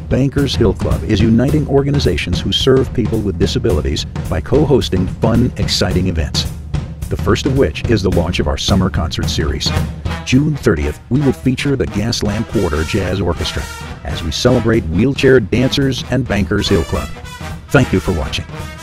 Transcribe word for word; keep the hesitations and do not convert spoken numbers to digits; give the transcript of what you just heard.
Bankers Hill Club is uniting organizations who serve people with disabilities by co-hosting fun, exciting events. The first of which is the launch of our summer concert series. June thirtieth, we will feature the Gaslamp Quarter Jazz Orchestra as we celebrate wheelchair dancers and Bankers Hill Club. Thank you for watching.